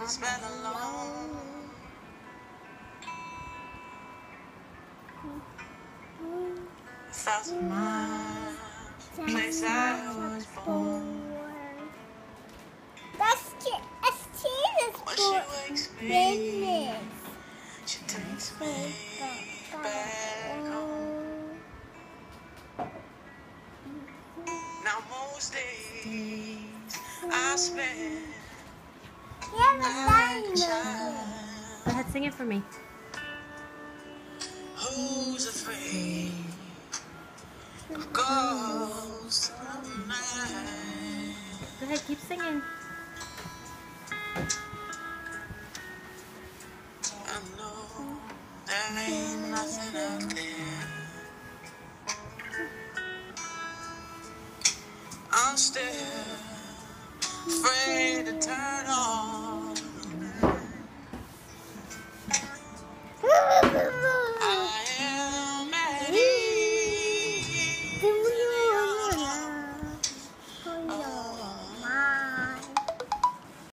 spent alone. A thousand miles, place I was born. That's Jesus. When she wakes me, she takes me back home. Now most days I spend like a child. Go ahead, sing it for me. Who's afraid of ghosts of night? Go ahead, keep singing. I know there ain't nothing out there. I'm still afraid to turn on